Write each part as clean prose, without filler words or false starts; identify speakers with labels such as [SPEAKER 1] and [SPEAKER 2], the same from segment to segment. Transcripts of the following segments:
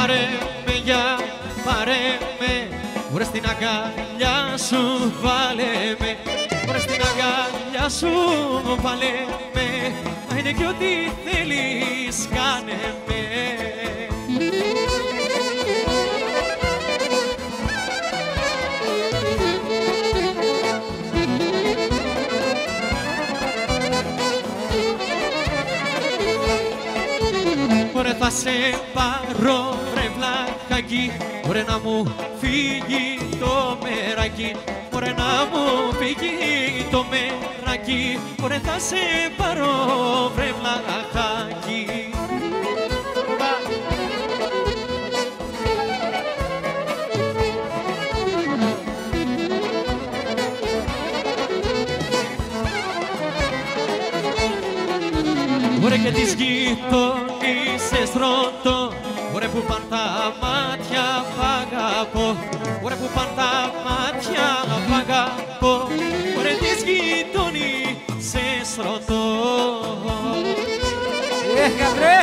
[SPEAKER 1] πάρε με για πάρε με, μωρέ στην αγκαλιά σου βάλε με, μωρέ στην αγκαλιά σου βάλε με, να είναι κι ό,τι θέλεις κάνε με. Μωρέ θα σε πάρω βρε βλαχάκι, μωρέ να μου φύγει το μεράκι, μωρέ να μου φύγει το μεράκι, μωρέ θα σε πάρω βρε βλαχάκι. Μωρέ και τις γειτονίσες ρωτώ, μωρέ που παν τα μάτια π' αγαπώ, μωρέ που παν τα μάτια π' αγαπώ, μωρέ τις γειτονίσες ρωτώ.
[SPEAKER 2] Γαμπρέ!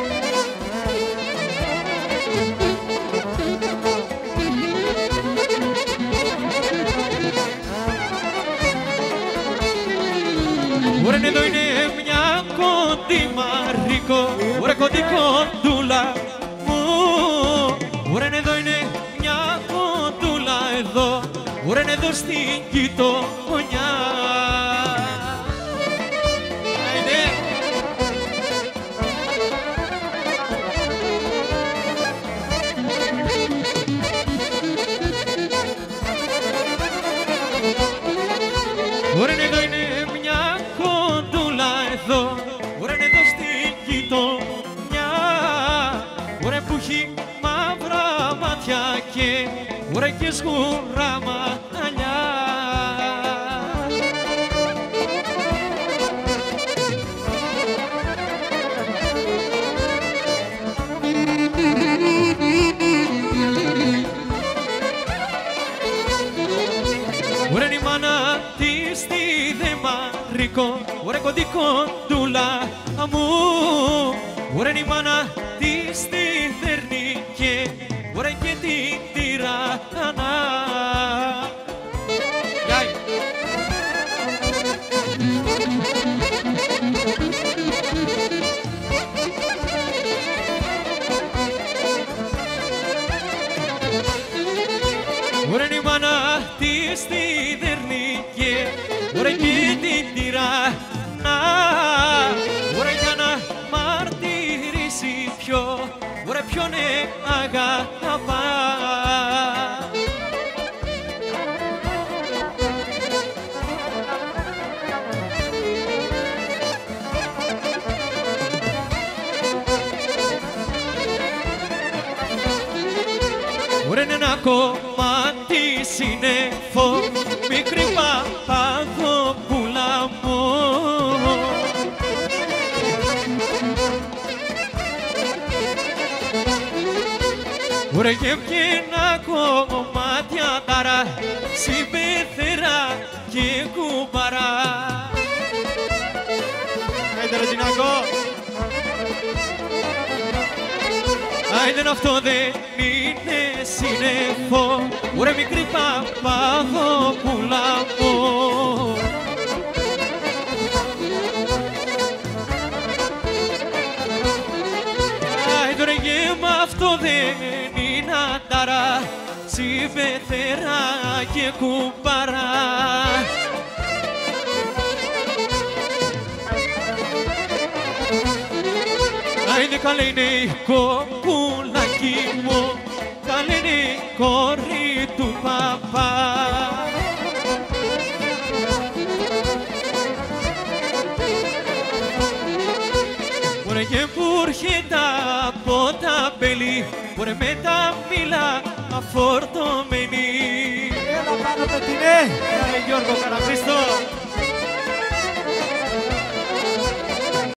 [SPEAKER 1] Μωρέ εδώ είναι μια κοντιμαρίκο, μωρέ κοντικοντούλα μου, μωρέ εδώ είναι μια κοντούλα εδώ, μωρέ εδώ στην γειτονιά. Μωρέ εδώ είναι μια κοντούλα εδώ, μωρέ εδώ στην γειτονιά, μωρέ που έχει μαύρα μάτια και μωρέ και σκούρα μαλλιά. Μωρέ η μάνα της στη δεμαρικό, μωρέ κοντικοντούλα μου, μωρέ η μάνα της στη θερνίκε, μωρέ και την τυραννά. Μωρέ η μάνα της στη δερνίκε, μωρέ και την τυραννά, μωρέ για να μαρτυρήσει ποιο, μωρέ ποιον αγαπά. Μωρέ είναι ένα κομμάτι σύννεφο, μικρή Παπαδοπούλα μου, μωρέ και ένα κομμάτι αντάρα, συμπεθερά και κουμπαρά. Άιντε ρε Τινάκο! Άιντε αυτό δεν είναι σύννεφο, μωρέ μικρή Παπαδοπούλα μου. Άιντε ρε γέμα αυτό δεν είναι αντάρα, συμπεθερά και κουμπαρά. Άιντε καλέ είναι η κοπουλάκι μου, καλέ είναι η κόρη του παπά. Μωρέ και που έρχεται από τα μπέλη, μωρέ με τα μήλα αφορτωμένη.
[SPEAKER 2] Έλα πάνω με την Γιώργο Καραχρήστο.